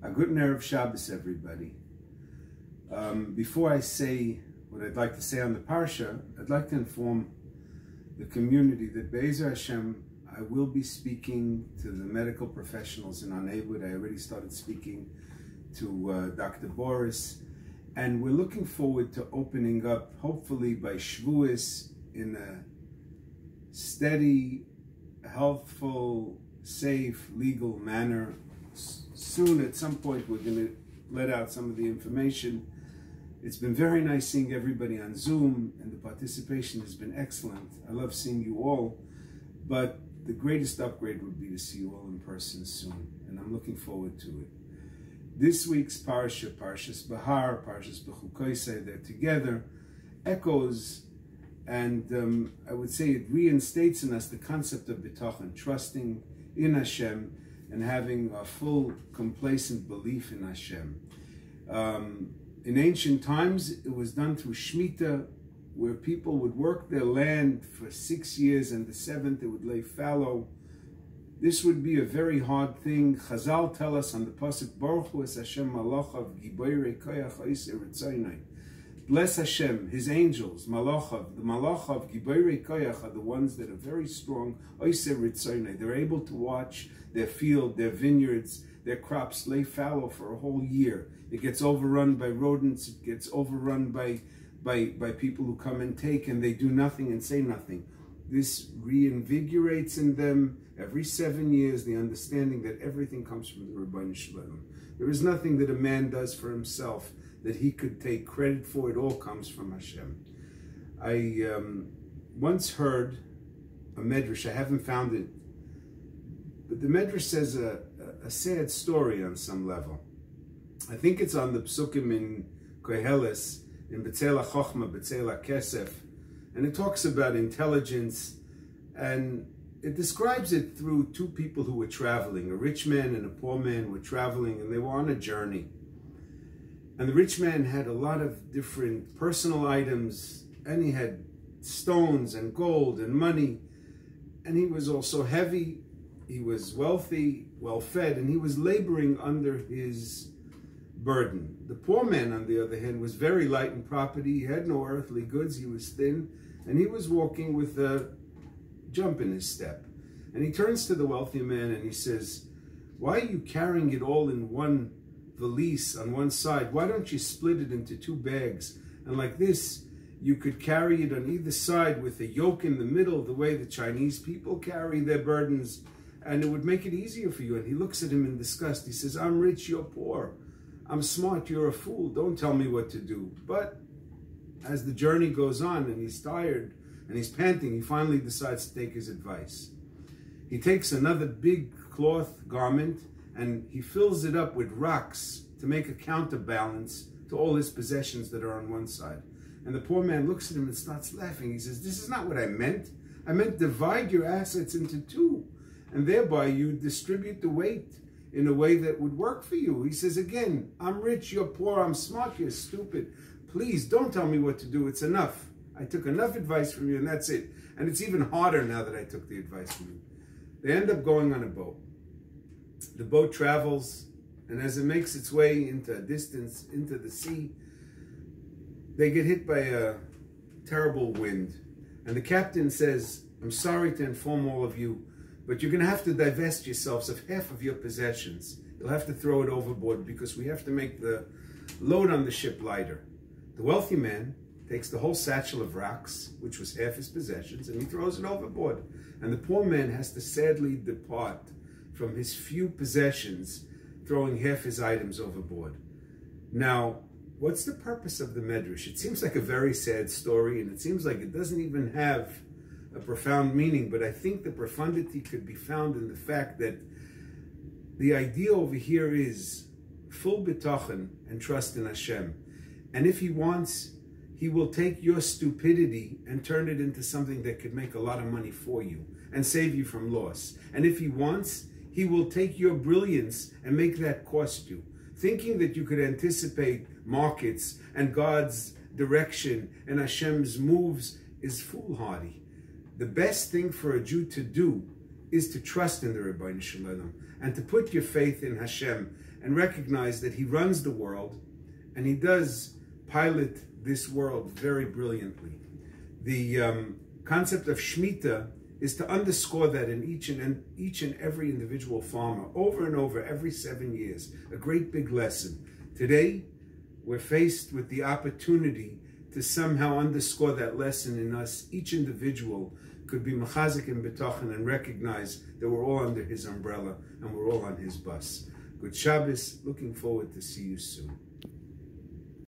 A good Erev Shabbos, everybody. Before I say what I'd like to say on the Parsha, I'd like to inform the community that Be'ezer Hashem, I will be speaking to the medical professionals in Onaywood. I already started speaking to Dr. Boris, and we're looking forward to opening up, hopefully by Shavuos, in a steady, healthful, safe, legal manner. Soon, at some point, we're going to let out some of the information. It's been very nice seeing everybody on Zoom, and the participation has been excellent. I love seeing you all, but the greatest upgrade would be to see you all in person soon, and I'm looking forward to it. This week's Parsha, Parshas Bahar, Parshas Bechukoisei, they're together, echoes, and I would say it reinstates in us the concept of bitachon, trusting in Hashem, and having a full, complacent belief in Hashem. In ancient times, it was done through Shemitah, where people would work their land for 6 years, and the seventh, it would lay fallow. This would be a very hard thing. Chazal tell us on the pasuk, Baruch Hu es Hashem malachav giborei koyach ha'isei ritzaynai. Bless Hashem, His angels, malachav. The malachav giborei koyach are the ones that are very strong. Ha'isei ritzaynai. They're able to watch their field, their vineyards, their crops lay fallow for a whole year. It gets overrun by rodents. It gets overrun by people who come and take, and they do nothing and say nothing. This reinvigorates in them every 7 years the understanding that everything comes from the Rebbeinu Shalom. There is nothing that a man does for himself that he could take credit for. It all comes from Hashem. I once heard a medrash. I haven't found it, but the medrash says a sad story on some level. I think it's on the psukim in Koheles, in B'tzeil HaChochma, B'tzeil HaKesef, and it talks about intelligence, and it describes it through two people who were traveling. A rich man and a poor man were traveling, and they were on a journey. And the rich man had a lot of different personal items, and he had stones and gold and money, and he was also heavy. He was wealthy, well-fed, and he was laboring under his burden. The poor man, on the other hand, was very light in property. He had no earthly goods. He was thin, and he was walking with a jump in his step. And he turns to the wealthy man and he says, "Why are you carrying it all in one valise on one side? Why don't you split it into two bags? And like this, you could carry it on either side with a yoke in the middle, the way the Chinese people carry their burdens, and it would make it easier for you." And he looks at him in disgust. He says, "I'm rich, you're poor. I'm smart, you're a fool. Don't tell me what to do." But as the journey goes on and he's tired and he's panting, he finally decides to take his advice. He takes another big cloth garment and he fills it up with rocks to make a counterbalance to all his possessions that are on one side. And the poor man looks at him and starts laughing. He says, "This is not what I meant. I meant divide your assets into two, and thereby you distribute the weight in a way that would work for you." He says again, "I'm rich, you're poor, I'm smart, you're stupid. Please don't tell me what to do. It's enough. I took enough advice from you, and that's it. And it's even harder now that I took the advice from you." They end up going on a boat. The boat travels, and as it makes its way into a distance, into the sea, they get hit by a terrible wind. And the captain says, "I'm sorry to inform all of you, but you're going to have to divest yourselves of half of your possessions. You'll have to throw it overboard because we have to make the load on the ship lighter." The wealthy man takes the whole satchel of rocks, which was half his possessions, and he throws it overboard. And the poor man has to sadly depart from his few possessions, throwing half his items overboard. Now, what's the purpose of the medrash? It seems like a very sad story, and it seems like it doesn't even have a profound meaning, but I think the profundity could be found in the fact that the idea over here is full bitachon and trust in Hashem. And if He wants, He will take your stupidity and turn it into something that could make a lot of money for you and save you from loss. And if He wants, He will take your brilliance and make that cost you. Thinking that you could anticipate markets and God's direction and Hashem's moves is foolhardy. The best thing for a Jew to do is to trust in the Ribbono Shel Olam and to put your faith in Hashem and recognize that He runs the world and He does pilot this world very brilliantly. The concept of Shemitah is to underscore that in each and every individual farmer, over and over, every 7 years, a great big lesson. Today, we're faced with the opportunity to somehow underscore that lesson in us. Each individual could be mechazik and betochen and recognize that we're all under His umbrella and we're all on His bus. Good Shabbos. Looking forward to see you soon.